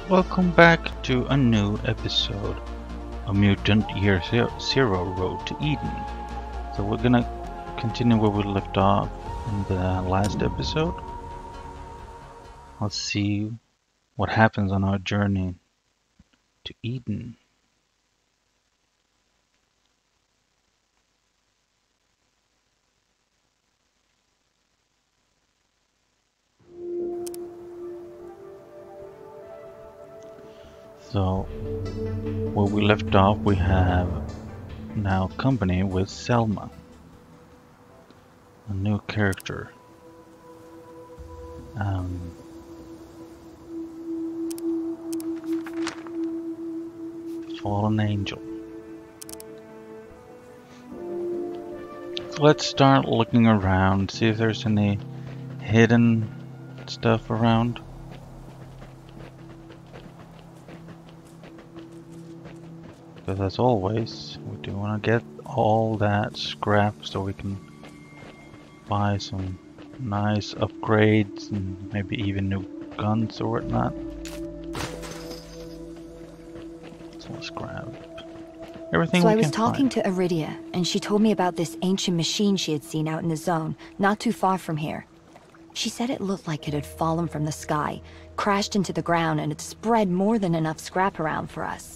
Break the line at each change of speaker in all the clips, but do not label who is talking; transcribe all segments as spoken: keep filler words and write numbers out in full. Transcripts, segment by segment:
Welcome back to a new episode of Mutant Year Zero Road to Eden. So we're gonna continue where we left off in the last episode. Let's see what happens on our journey to Eden. So, where we left off, we have now company with Selma, a new character. Um, fallen angel. So let's start looking around, see if there's any hidden stuff around. Because as always, we do want to get all that scrap so we can buy some nice upgrades and maybe even new guns or whatnot. So let's grab everything
So
we
I was
can
talking
find.
to Iridia, and she told me about this ancient machine she had seen out in the zone, not too far from here. She said it looked like it had fallen from the sky, crashed into the ground, and had spread more than enough scrap around for us.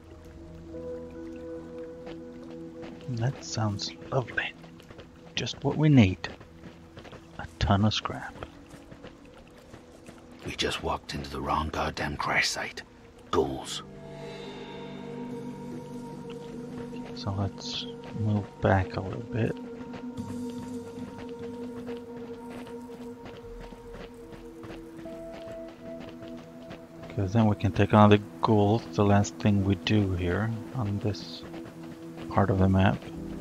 That sounds lovely. Just what we need. A ton of scrap.
We just walked into the wrong goddamn crash site. Ghouls.
So let's move back a little bit. Because then we can take on the ghouls, the last thing we do here on this part of the map.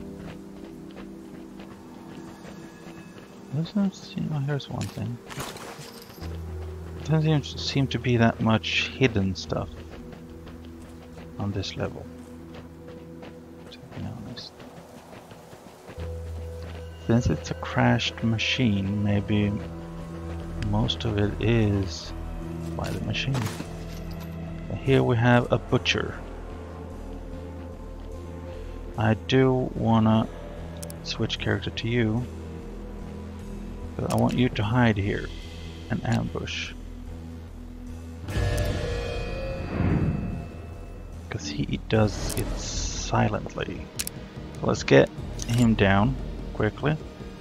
Doesn't seem, oh, here's one thing. Doesn't seem to be that much hidden stuff on this level, to be honest. Since it's a crashed machine, maybe most of it is by the machine. But here we have a butcher. I do wanna switch character to you, but I want you to hide here and ambush, because he does it silently. So let's get him down quickly.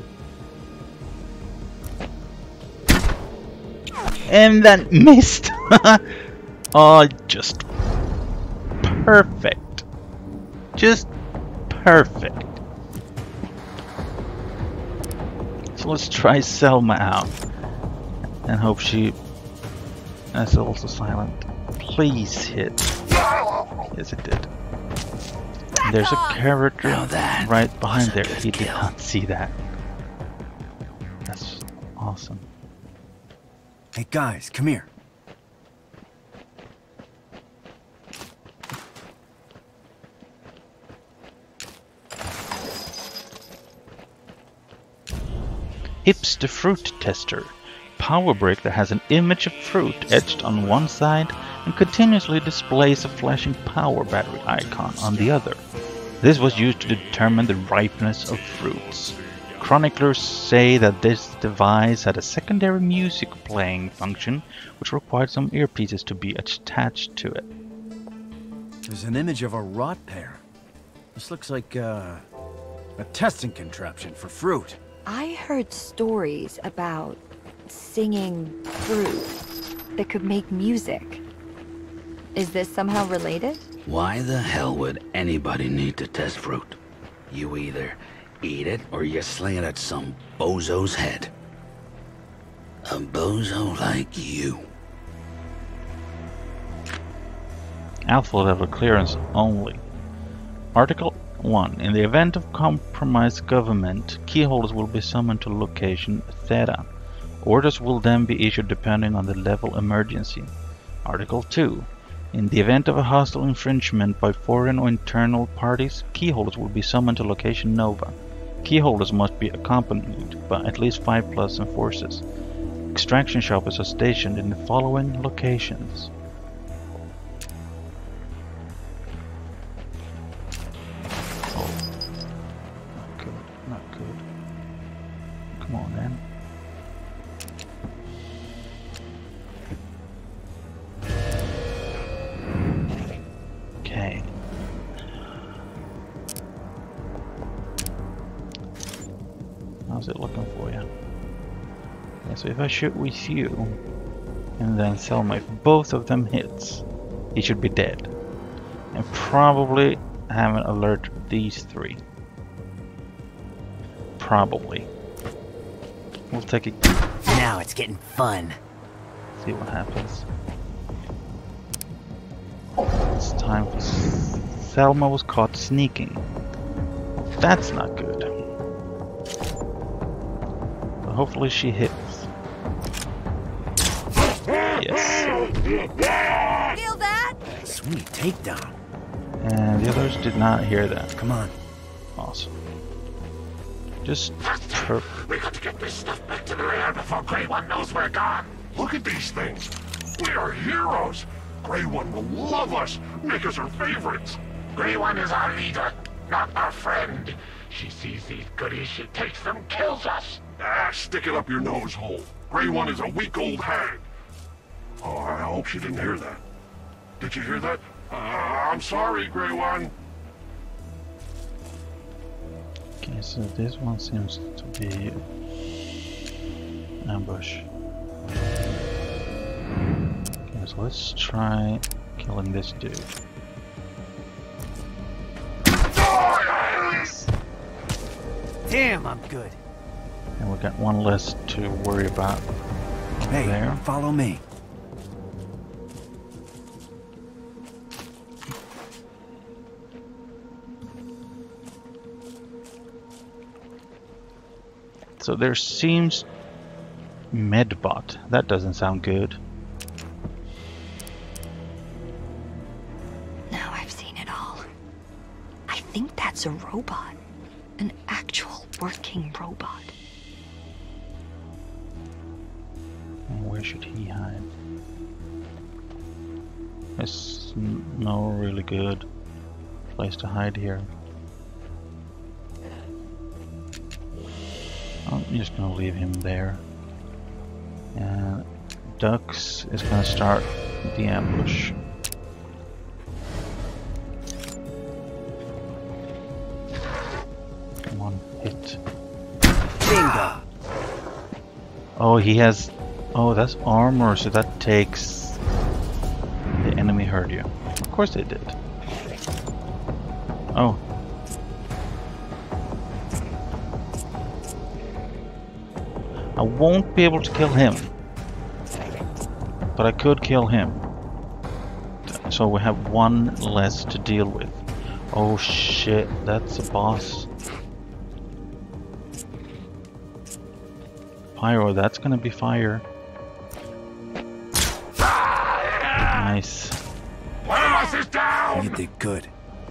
And then missed. Oh, just perfect. Just perfect. So let's try Selma out and hope she is also silent. Please hit. Yes, it did. And there's a character right behind there. He did not see that. That's awesome.
Hey guys, come here.
Hips the fruit tester. Power brick that has an image of fruit etched on one side and continuously displays a flashing power battery icon on the other. This was used to determine the ripeness of fruits. Chroniclers say that this device had a secondary music playing function which required some earpieces to be attached to it.
There's an image of a rot pear. This looks like uh, a testing contraption for fruit.
I heard stories about singing fruit that could make music. Is this somehow related?
Why the hell would anybody need to test fruit? You either eat it or you sling it at some bozo's head. A bozo like you.
Alpha level clearance only. Article one. In the event of compromised government, keyholders will be summoned to location Theta. Orders will then be issued depending on the level emergency. Article two. In the event of a hostile infringement by foreign or internal parties, keyholders will be summoned to location Nova. Keyholders must be accompanied by at least five plus enforcers. Extraction shoppers are stationed in the following locations. Okay, so if I shoot with you, and then Selma, if both of them hits, he should be dead. And probably haven't alerted these three. Probably. We'll take it.
Now it's getting fun.
See what happens. It's time for Selma was caught sneaking. That's not good. But hopefully she hits. Yes.
Feel that?
Sweet takedown.
And the others did not hear that.
Come on.
Awesome. Just perfect.
We got to get this stuff back to the lair before Grey One knows we're gone. Look at these things. We are heroes. Grey One will love us, make us her favorites. Grey One is our leader, not our friend. She sees these goodies, she takes them, kills us. Ah, stick it up your nose hole. Grey One is a weak old hag. Oh, I hope she didn't hear that. Did you hear that? Uh, I'm sorry, Grey One.
Okay, so this one seems to be ambush. Okay, so let's try killing this dude. Yes.
Damn, I'm good.
And we got one less to worry about over
Hey,
there.
follow me.
So there seems Medbot. That doesn't sound good.
Now I've seen it all. I think that's a robot. An actual working robot.
And where should he hide? There's n- no really good place to hide here. I'm just gonna leave him there. And Dux is gonna start the ambush. One hit.
Bingo.
Oh, he has. Oh, that's armor, so that takes. The enemy heard you. Of course they did. Oh. I won't be able to kill him. But I could kill him. So we have one less to deal with. Oh shit, that's a boss. Pyro, that's gonna be fire. Nice.
One of us is down!
You did good.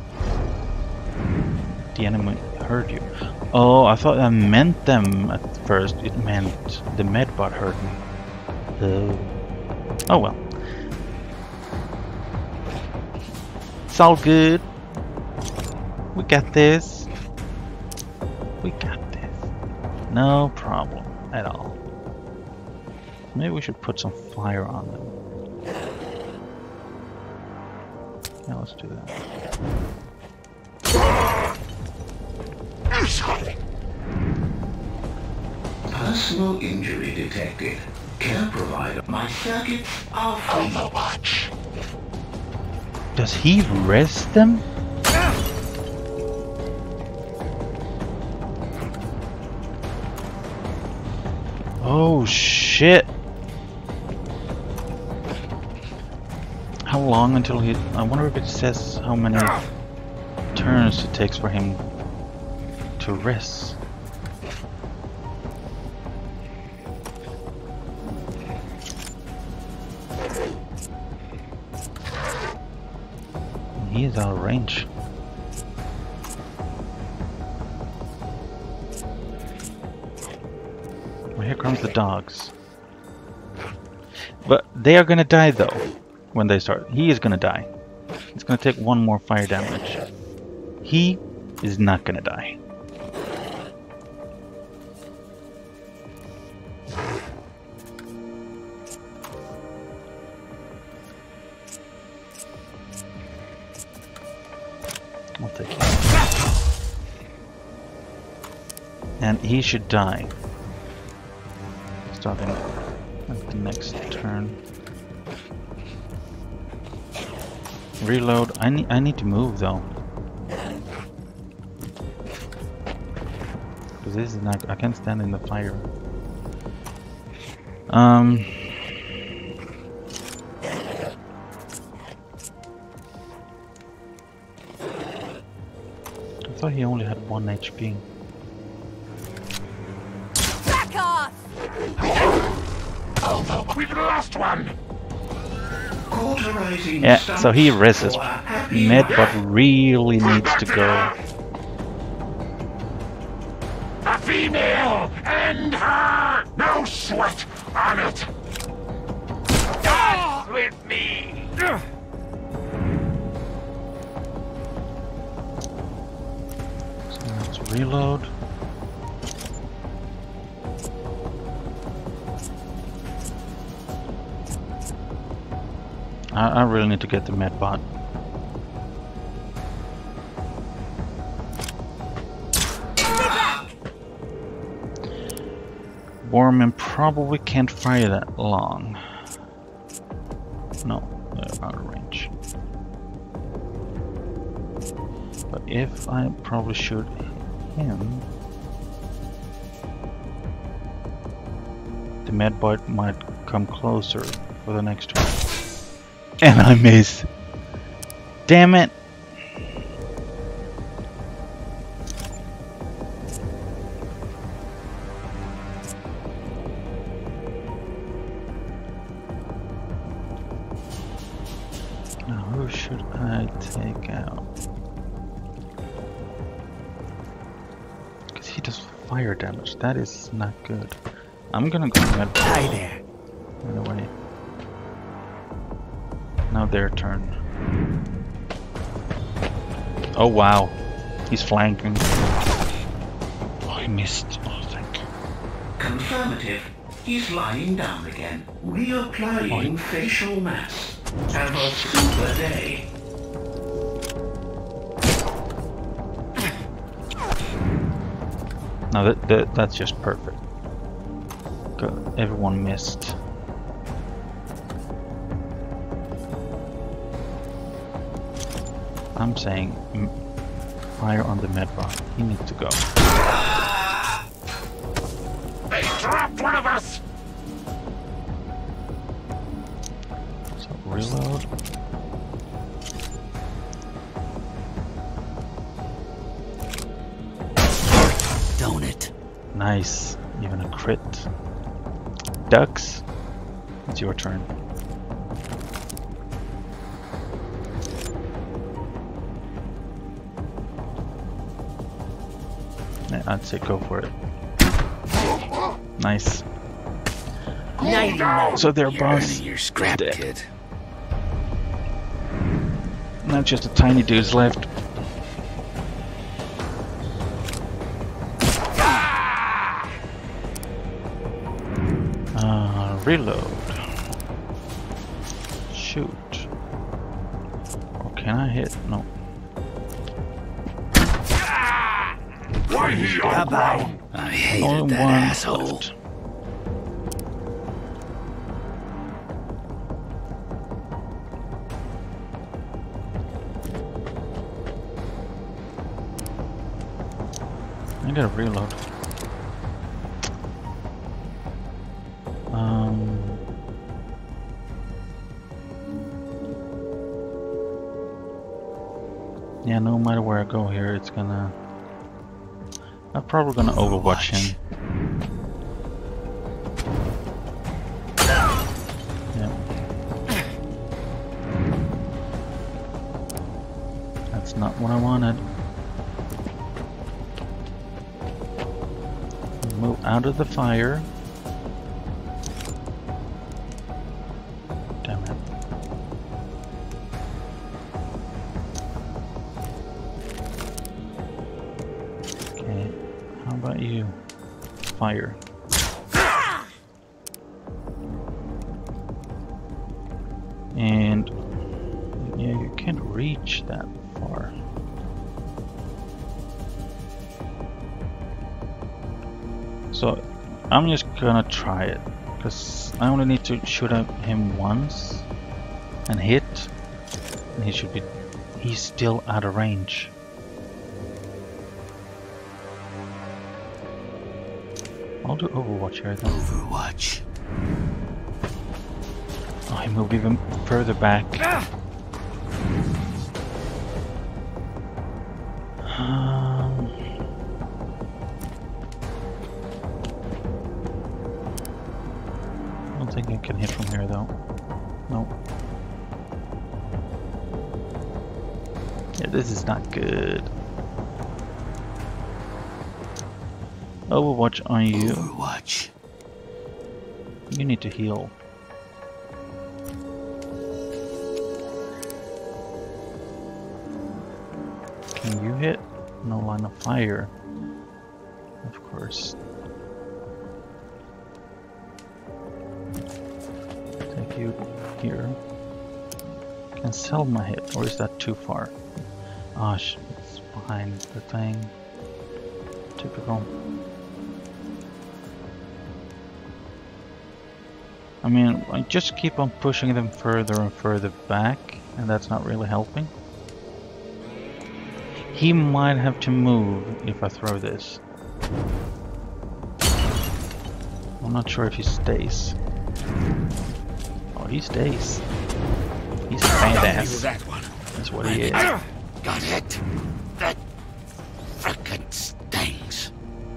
The enemy heard you. Oh, I thought that meant them at first. It meant the Medbot heard me. Oh. Oh well. It's all good. We got this. We got this. No problem at all. Maybe we should put some fire on them. Yeah, let's do that.
Personal injury detected. Care provider. My circuit off.
Overwatch.
Does he rest them? Oh shit! How long until he... I wonder if it says how many turns it takes for him to rest. He is out of range. Well, here comes the dogs. But they are gonna die though when they start. He is gonna die. It's gonna take one more fire damage. He is not gonna die. I'll take him. And he should die. starting at the next turn. Reload. I need I need to move though. Because this is not, I can't stand in the fire. Um I thought he only had one H P.
Back off!
We've lost one!
Yeah, so he resists. Medbot really needs to go.
A female! End her! No sweat on it! Dance with me!
So let's reload. I, I really need to get the Medbot. Warman probably can't fire that long. No, they're out of range. But if I probably shoot him, the Medbot might come closer for the next one. And I miss. Damn it! Now who should I take out? Because he does fire damage. That is not good. I'm gonna go Medbot.
Hi there.
Anyway. Now their turn. Oh wow, he's flanking. Oh, he missed. Oh, thank you.
Confirmative. He's lying down again. Reapplying facial mass. Have a super day.
Now that, that that's just perfect. Good. Everyone missed. I'm saying m fire on the Medbot. He needs to go.
They dropped one of us!
So reload.
Don't it?
Nice. Even a crit. Ducks. It's your turn. I'd say go for it. Nice.
Nighty night.
So their
You're
boss
earning your scrap,
dead.
kid.
Not just a tiny dudes left. Uh, reload. Shoot. Or can I hit? No.
Why he
Bye-bye.
I hated
Only
that
one
asshole.
left. I gotta reload. Um. Yeah, no matter where I go here, it's gonna. I'm probably gonna overwatch him. Yeah. That's not what I wanted. Move out of the fire. Damn it. Okay, how about you? Fire. And yeah, you can't reach that far. So I'm just gonna try it. Because I only need to shoot at him once and hit, and he should be. He's still out of range. I'll do Overwatch here then.
Overwatch.
Oh, he moved even further back. Um, I don't think I can hit from here though. Nope. Yeah, this is not good. Overwatch on you.
Overwatch.
You need to heal. Can you hit? No line of fire. Of course. Take you here. Can Selma hit, or is that too far? Ah, sh it's behind the thing. Typical. I mean, I just keep on pushing them further and further back, and that's not really helping. He might have to move if I throw this. I'm not sure if he stays. Oh, he stays. He's a badass.
That one.
That's what he is.
Got it. That frickin' stings.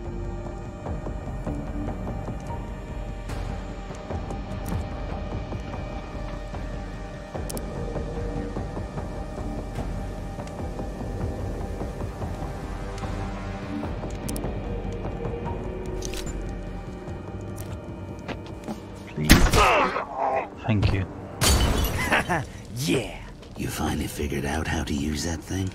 Please. Thank you.
Yeah.
You finally figured out how to use that thing?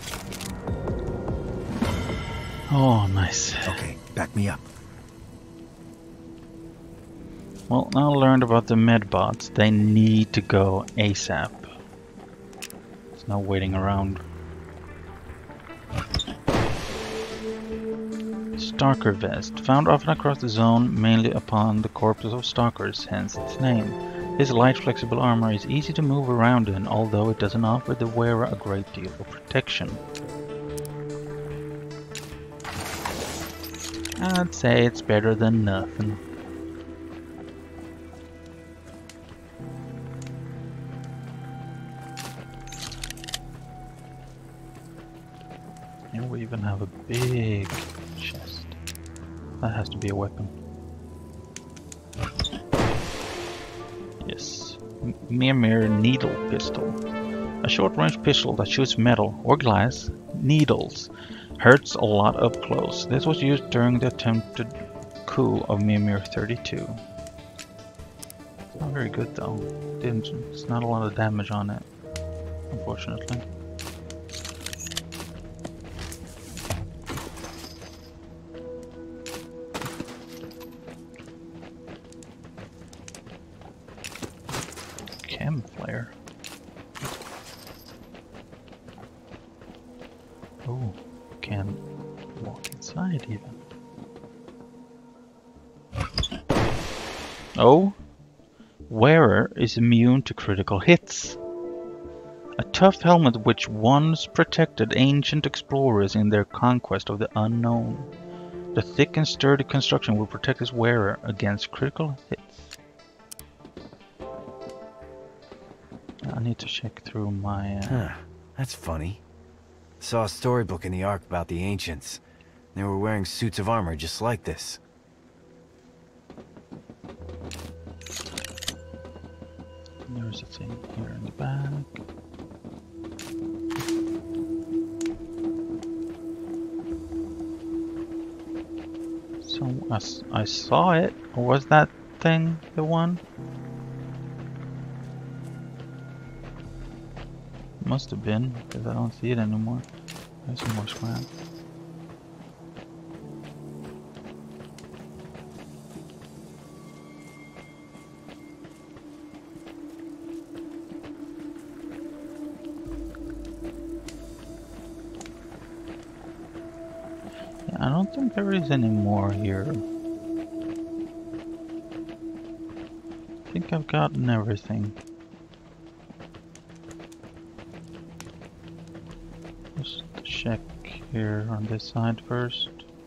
Oh, nice.
Okay, back me up.
Well, now I learned about the medbots. They need to go ASAP. There's no waiting around. Stalker vest. Found often across the zone, mainly upon the corpses of stalkers, hence its name. This light flexible armor is easy to move around in, although it doesn't offer the wearer a great deal of protection. I'd say it's better than nothing. Here we even have a big chest. That has to be a weapon. Yes. M Mimir Needle Pistol. A short-range pistol that shoots metal or glass needles. Hurts a lot up close. This was used during the attempted coup of Mimir thirty-two. It's not very good though. Didn't, it's not a lot of damage on it, unfortunately. Chem flare. Oh, can walk inside even. Oh, wearer is immune to critical hits. A tough helmet which once protected ancient explorers in their conquest of the unknown. The thick and sturdy construction will protect its wearer against critical hits. I need to check through my... Uh...
Huh, that's funny. Saw a storybook in the Ark about the ancients. They were wearing suits of armor just like this.
There's a thing here in the back. So I, s I saw it. Or was that thing the one? Must have been, because I don't see it anymore. There's some more scrap. Yeah, I don't think there is any more here. think I've gotten everything. Just check here on this side first.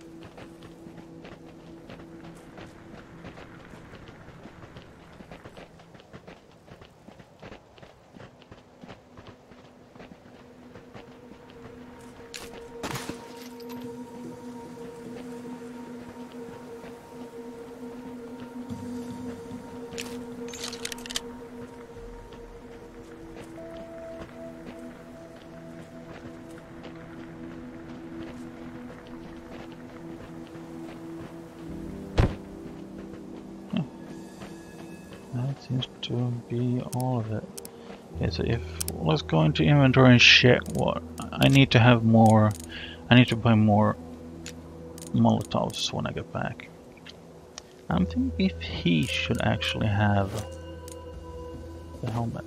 That seems to be all of it. Okay, so if let's go into inventory and check what I need to have more. I need to buy more Molotovs when I get back. I'm thinking if he should actually have the helmet.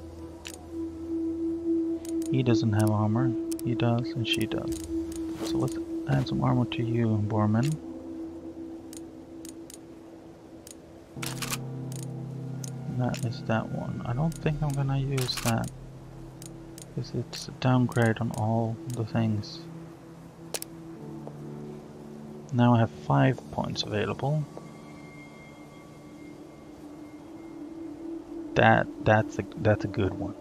He doesn't have armor. He does, and she does. So let's add some armor to you, Borman. That is that one. I don't think I'm gonna use that because it's a downgrade on all the things. Now I have five points available. That that's a that's a good one.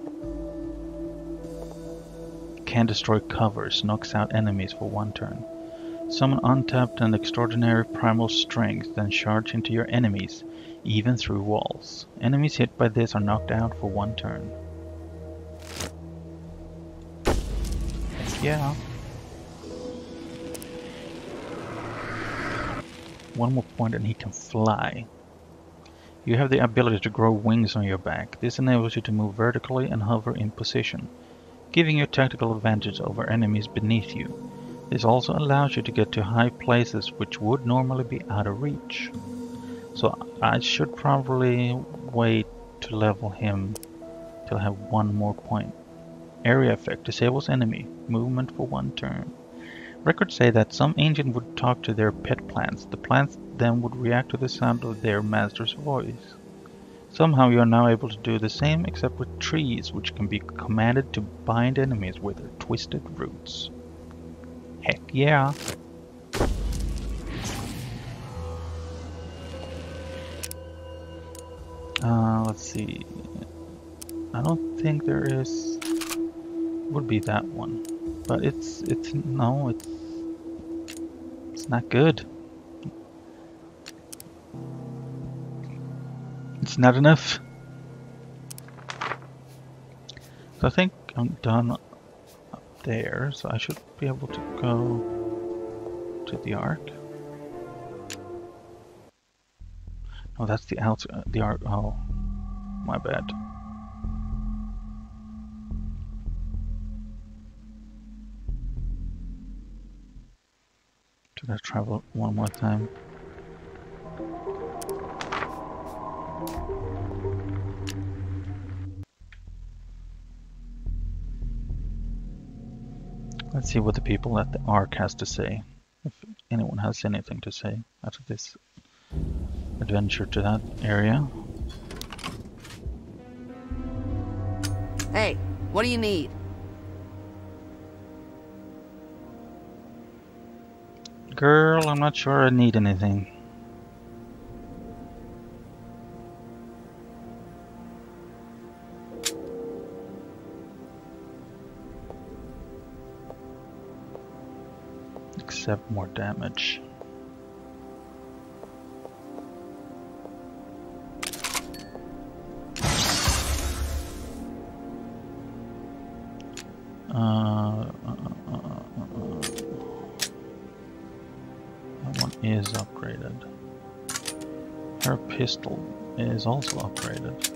Can destroy covers, knocks out enemies for one turn. Summon untapped and extraordinary primal strength, then charge into your enemies, even through walls. Enemies hit by this are knocked out for one turn. Yeah. One more point and he can fly. You have the ability to grow wings on your back. This enables you to move vertically and hover in position, giving you tactical advantage over enemies beneath you. This also allows you to get to high places which would normally be out of reach. So I should probably wait to level him till I have one more point. Area effect disables enemy movement for one turn. Records say that some ancient would talk to their pet plants. The plants then would react to the sound of their master's voice. Somehow you are now able to do the same except with trees, which can be commanded to bind enemies with their twisted roots. Heck yeah! Uh, let's see. I don't think there is. Would be that one, but it's it's no, it's it's not good. It's not enough. So I think I'm done up there. So I should be able to go to the Ark. Oh, that's the outs. Uh, the Ark. Oh, my bad. Should I travel one more time? Let's see what the people at the Ark has to say. If anyone has anything to say after this adventure to that area.
Hey, what do you need?
Girl, I'm not sure I need anything. Except more damage. Uh, uh, uh, uh, uh. That one is upgraded. Her pistol is also upgraded.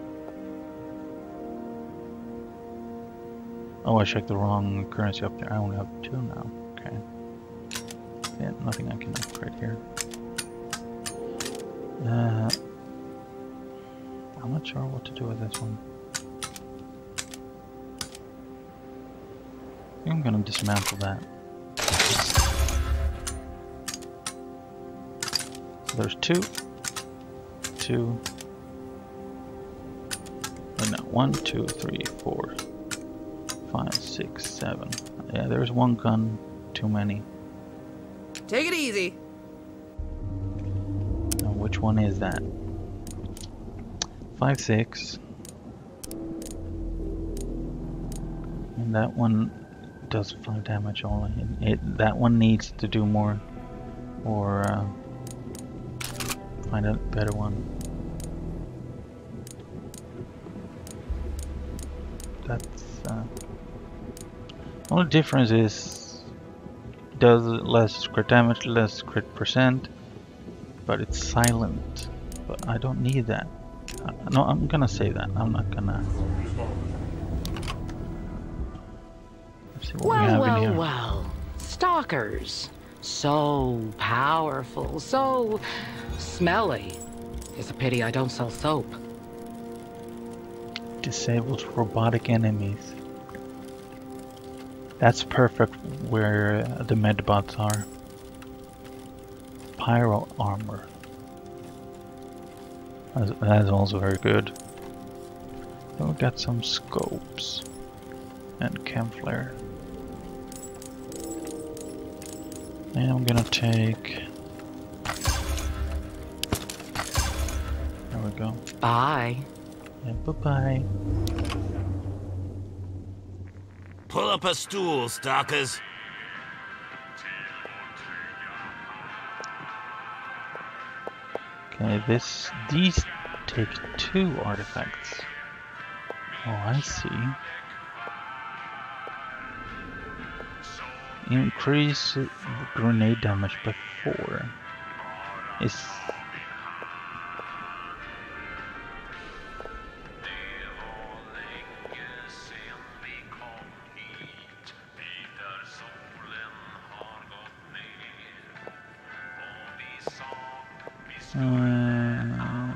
Oh, I checked the wrong currency up there. I only have two now. Okay. Yeah, nothing I can upgrade here. Uh, I'm not sure what to do with this one. I think I'm gonna dismantle that. So there's two, two, Wait, no. One, two, three, four, five, six, seven. Yeah, there's one gun too many.
Take it easy.
Now, which one is that? Five, six. And that one does five damage only. It, it that one needs to do more, or uh, find a better one. That's uh, only difference is does less crit damage, less crit percent, but it's silent. But I don't need that. Uh, no, I'm gonna say that. I'm not gonna. Let's see what we
Well,
have in
well,
here.
well. Stalkers. So powerful, so smelly. It's a pity I don't sell soap.
Disables robotic enemies. That's perfect where uh, the medbots are. Pyro armor. That's, that's also very good. Then we got some scopes and chem flare. And I'm gonna take. There we go.
Bye.
Yeah, bye bye.
Pull up a stool, stalkers.
Okay, this these take two artifacts. Oh, I see. Increase grenade damage by four. Is Uh,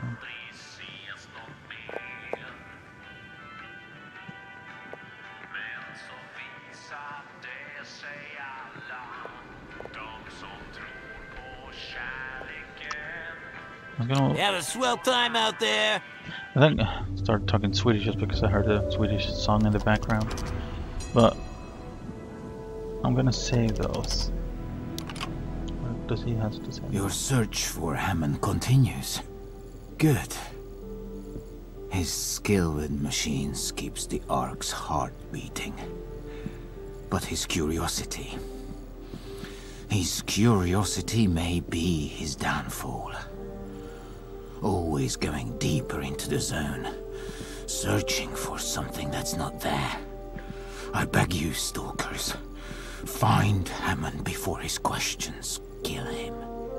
I'm gonna.
Have a swell time out there.
I think I started talking Swedish just because I heard a Swedish song in the background. But I'm gonna save those. What does he have to say?
Your search for Hammond continues. Good. His skill with machines keeps the Ark's heart beating. But his curiosity... His curiosity may be his downfall. Always going deeper into the zone, searching for something that's not there. I beg you, stalkers, find Hammond before his questions kill him.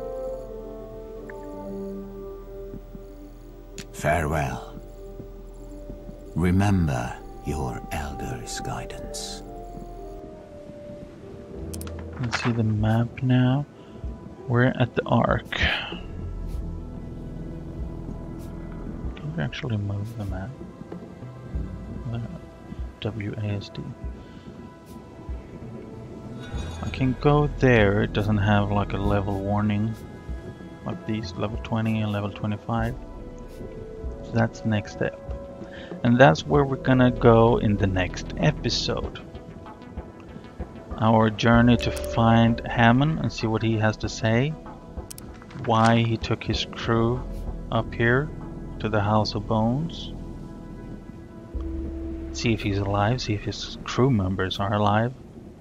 Farewell. Remember your elder's guidance.
Let's see the map now. We're at the Ark. Can we actually move the map? Uh, W A S D. I can go there. It doesn't have like a level warning like these, level twenty and level twenty-five. So that's the next step. And that's where we're gonna go in the next episode. Our journey to find Hammond and see what he has to say. Why he took his crew up here to the House of Bones. See if he's alive, see if his crew members are alive.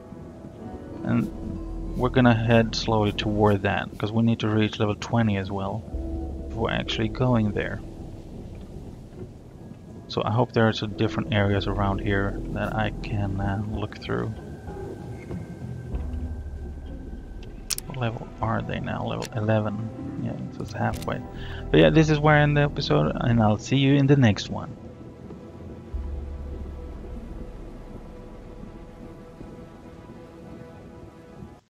And we're gonna head slowly toward that, because we need to reach level twenty as well before actually going there. So I hope there's a different areas around here that I can uh, look through. What level are they now? Level eleven. Yeah, so it's halfway. But yeah, this is where I end the episode, and I'll see you in the next one.